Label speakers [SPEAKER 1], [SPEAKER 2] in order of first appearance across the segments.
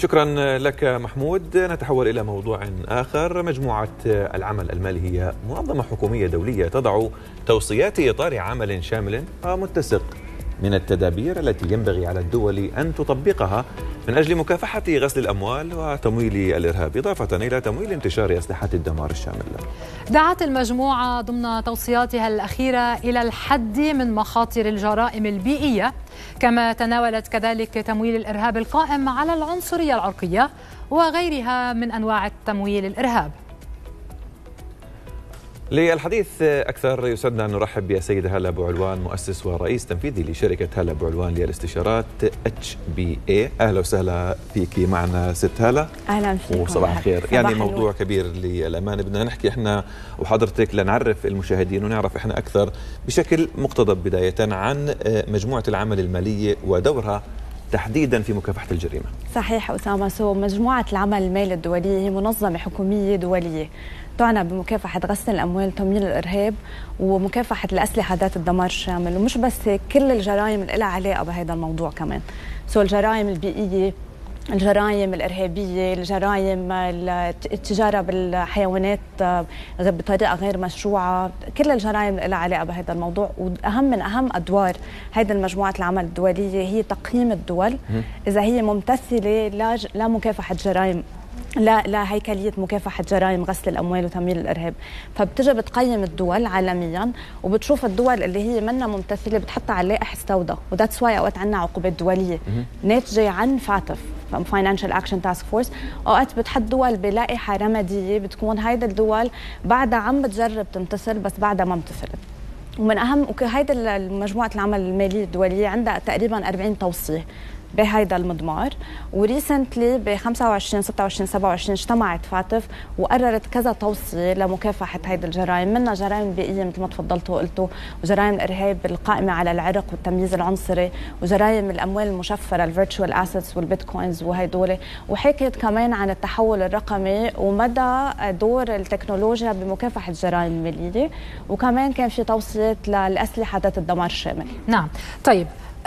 [SPEAKER 1] شكرا لك محمود. نتحول إلى موضوع آخر. مجموعة العمل المالي هي منظمة حكومية دولية تضع توصيات إطار عمل شامل ومتسق من التدابير التي ينبغي على الدول أن تطبقها من أجل مكافحة غسل الأموال وتمويل الإرهاب، إضافة إلى تمويل انتشار أسلحة الدمار الشامل.
[SPEAKER 2] دعت المجموعة ضمن توصياتها الأخيرة إلى الحد من مخاطر الجرائم البيئية، كما تناولت كذلك تمويل الإرهاب القائم على العنصرية العرقية وغيرها من أنواع التمويل الإرهاب.
[SPEAKER 1] للحديث أكثر يسعدنا أن نرحب بالسيدة هالة أبو علوان، مؤسس ورئيس تنفيذي لشركة هالة أبو علوان للاستشارات HBA. أهلا وسهلا فيك معنا ست هالة.
[SPEAKER 3] أهلا فيك
[SPEAKER 1] وصباح الخير. يعني موضوع كبير للأمانة، بدنا نحكي إحنا وحضرتك لنعرف المشاهدين ونعرف إحنا أكثر بشكل مقتضب بداية عن مجموعة العمل المالية ودورها تحديدا في مكافحة الجريمة.
[SPEAKER 3] صحيح أسامة. مجموعة العمل المالي الدولية هي منظمة حكومية دولية تعنى بمكافحة غسل الأموال وتمويل الإرهاب ومكافحة الأسلحة ذات الدمار الشامل، ومش بس كل الجرائم اللي لها علاقة بهذا الموضوع كمان، الجرائم البيئية، الجرائم الإرهابية، الجرائم التجارة بالحيوانات بطريقة غير مشروعة، كل الجرائم اللي لها علاقة بهذا الموضوع. وأهم من أهم أدوار هذه المجموعة العمل الدولية هي تقييم الدول إذا هي ممتثلة لمكافحة جرائم لا هيكلية مكافحة جرائم غسل الأموال وتمويل الإرهاب. فبتجي بتقيم الدول عالميا وبتشوف الدول اللي هي منها ممتثلة بتحطها على لائحة سوداء، وذاتس واي أوقات عنا عقوبات دولية ناتجة عن فاتف Financial Action Task Force. أوقات بتحط دول بلائحة رمادية بتكون هيدا الدول بعدها عم بتجرب تمتثل بس بعدها ما امتثلت. ومن أهم هيدا مجموعة العمل المالية الدولية عندها تقريبا 40 توصية بهيدا المضمار، وريسنتلي ب 25 26 27 اجتمعت فاتف وقررت كذا توصية لمكافحة هيدا الجرائم، منها جرائم بيئية مثل ما تفضلتوا وقلتوا، وجرائم الإرهاب القائمة على العرق والتمييز العنصري، وجرائم الأموال المشفرة الفيرتشوال اسيتس والبيتكوينز وهيدول، وحكيت كمان عن التحول الرقمي ومدى دور التكنولوجيا بمكافحة الجرائم المالية، وكمان كان في توصيات للأسلحة ذات الدمار الشامل.
[SPEAKER 2] نعم. طيب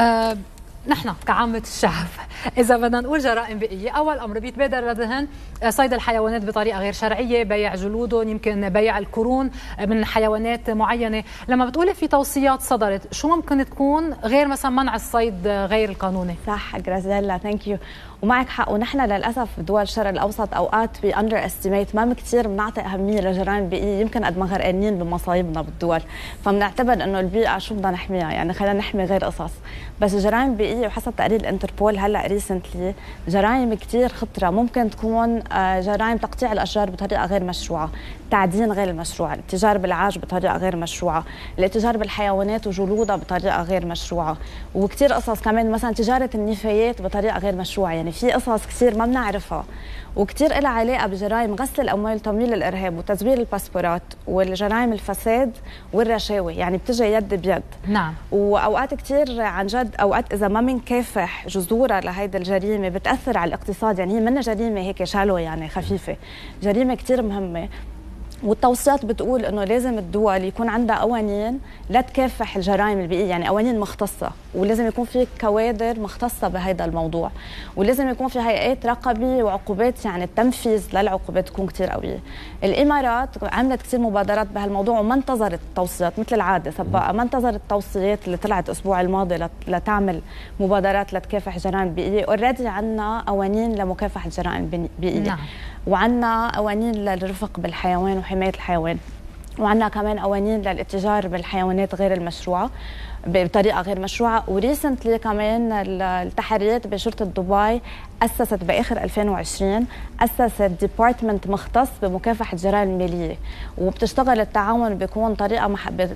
[SPEAKER 2] نحن كعامة الشعب إذا بدنا نقول جرائم بيئية، أول أمر بيتبادر لذهن صيد الحيوانات بطريقة غير شرعية، بيع جلودهم، يمكن بيع القرون من حيوانات معينة. لما بتقولي في توصيات صدرت، شو ممكن تكون غير مثلا منع الصيد غير القانوني؟
[SPEAKER 3] صح جرازيلا، ثانك يو، ومعك حق. ونحن للأسف بدول الشرق الأوسط أوقات بأندر استيميت، ما كثير بنعطي أهمية للجرائم البيئية، يمكن قد ما غرقانين بمصايبنا بالدول، فبنعتبر إنه البيئة شو بدنا نحميها، يعني خلينا نحمي غير قصص. بس الجرائم البيئية وحسب تقرير الانتربول هلا ريسنتلي جرائم كثير خطرة، ممكن تكون جرائم تقطيع الأشجار بطريقة غير مشروعة، تعدين غير المشروع، الاتجار بالعاج بطريقة غير مشروعة، الاتجار بالحيوانات وجلودها بطريقة غير مشروعة، وكثير قصص كمان مثلا تجارة النفايات بطريقة غير مشروعة. يعني في قصص كثير ما بنعرفها وكثير لها علاقة بجرائم غسل الأموال وتمويل الإرهاب وتزوير الباسبورات والجرائم الفساد والرشاوي، يعني بتجي يد بيد.
[SPEAKER 2] نعم.
[SPEAKER 3] وأوقات كثير عن جد أوقات إذا ما بنكافح جذورها لهيدا الجريمة بتأثر على الاقتصاد، يعني هي منا جريمة هيك شالو يعني خفيفة، جريمة كثير مهمة. والتوصيات بتقول انه لازم الدول يكون عندها قوانين لا تكافح الجرائم البيئيه، يعني قوانين مختصه، ولازم يكون في كوادر مختصه بهذا الموضوع، ولازم يكون في هيئات رقابيه وعقوبات، يعني التنفيذ للعقوبات تكون كثير قويه. الامارات عملت كثير مبادرات بهالموضوع وما انتظرت التوصيات مثل العاده سباقه، ما انتظرت التوصيات اللي طلعت الاسبوع الماضي لتعمل مبادرات لتكافح الجرائم البيئيه. اوريدي عندنا قوانين لمكافحه الجرائم البيئيه. نعم. وعندنا قوانين للرفق بالحيوان وحماية الحيوان، وعندنا كمان قوانين للاتجار بالحيوانات غير المشروعة بطريقة غير مشروعة. وريسنتلي كمان التحريات بشرطة دبي أسست بآخر 2020 أسست ديبارتمنت مختص بمكافحة الجرائم المالية، وبتشتغل التعاون بيكون طريقة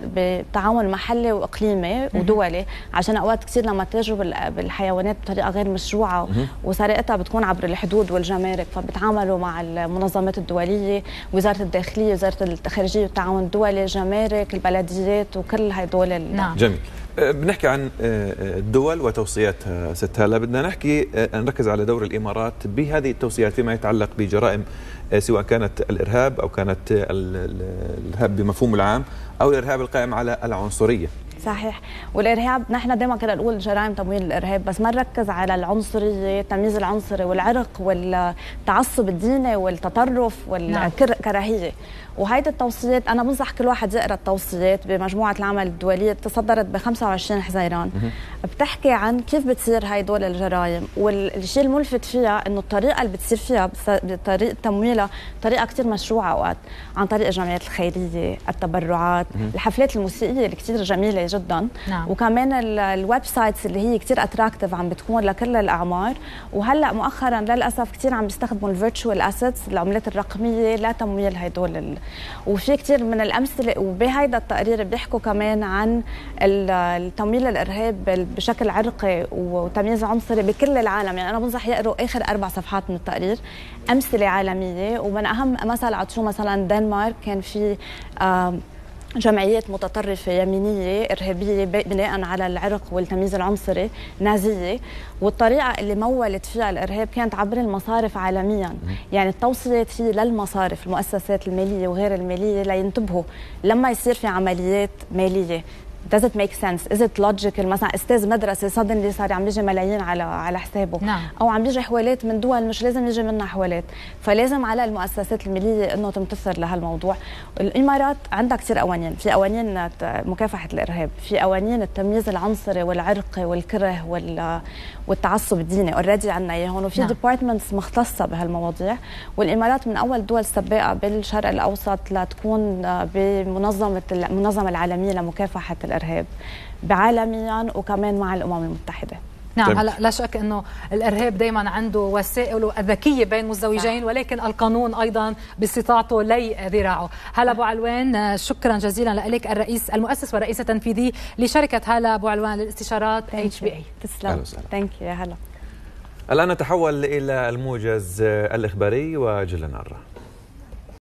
[SPEAKER 3] بتعاون محلي وإقليمي ودولي، عشان أوقات كثير لما تاجروا بالحيوانات بطريقة غير مشروعة وسرقتها بتكون عبر الحدود والجمارك، فبتعاملوا مع المنظمات الدولية، وزارة الداخلية، وزارة الخارجية والتعاون الدولي، الجمارك، البلديات، وكل هدول.
[SPEAKER 2] نعم.
[SPEAKER 1] جميل. بنحكي عن الدول وتوصياتها ست هالة، بدنا نحكي نركز على دور الإمارات بهذه التوصيات فيما يتعلق بجرائم سواء كانت الإرهاب أو كانت الإرهاب بمفهوم العام أو الإرهاب القائم على العنصرية.
[SPEAKER 3] صحيح. والارهاب نحن دائما كنا نقول جرائم تمويل الارهاب، بس ما نركز على العنصريه، التمييز العنصري والعرق والتعصب الديني والتطرف والكراهيه. وهيدي التوصيات انا بنصح كل واحد يقرا التوصيات بمجموعه العمل الدوليه، تصدرت ب 25 حزيران، بتحكي عن كيف بتصير هدول الجرائم. والشيء الملفت فيها انه الطريقه اللي بتصير فيها بطريقه تمويلها طريقه كثير مشروعه اوقات، عن طريق الجمعيات الخيريه، التبرعات، الحفلات الموسيقيه اللي كثير جميله جدا. وكمان الويب سايتس اللي هي كثير اتراكتيف عم بتكون لكل الاعمار. وهلا مؤخرا للاسف كثير عم بيستخدموا الفيرتشوال اسيتس، العملات الرقميه لتمويل هدول وفي كثير من الامثله. وبهيدا التقرير بيحكوا كمان عن التمويل الارهاب بشكل عرقي وتمييز عنصري بكل العالم. يعني انا بنصح يقروا اخر 4 صفحات من التقرير، امثله عالميه. ومن اهم مثل عطشو مثلا دنمارك، كان في جمعيات متطرفة يمينية إرهابية بناء على العرق والتمييز العنصري نازية، والطريقة اللي مولت فيها الإرهاب كانت عبر المصارف عالميا. يعني التوصيات هي للمصارف، المؤسسات المالية وغير المالية، لينتبهوا لما يصير في عمليات مالية. does it make sense؟ is it logical؟ مثلا استاذ مدرسه suddenly صار عم يجي ملايين على حسابه، او عم يجي حوالات من دول مش لازم يجي منها حوالات. فلازم على المؤسسات الماليه انه تمتثل لهالموضوع. الامارات عندها كثير قوانين، في قوانين مكافحه الارهاب، في قوانين التمييز العنصري والعرقي والكره والتعصب الديني اوريدي عندنا اياهم، وفي ديبارتمنتس مختصه بهالمواضيع. والامارات من اول الدول السباقه بالشرق الاوسط لتكون بمنظمه العالميه لمكافحه الارهاب عالميا وكمان مع الامم المتحده.
[SPEAKER 2] نعم. هلا لا شك انه الارهاب دائما عنده وسائله الذكيه بين مزدوجين، ولكن القانون ايضا باستطاعته لي ذراعه. هلا ابو علوان، شكرا جزيلا لك، الرئيس المؤسس والرئيس التنفيذي لشركه هلا ابو علوان للاستشارات HBA.
[SPEAKER 3] تسلم. ثانك يو. هلا
[SPEAKER 1] الان نتحول الى الموجز الاخباري وجل نار.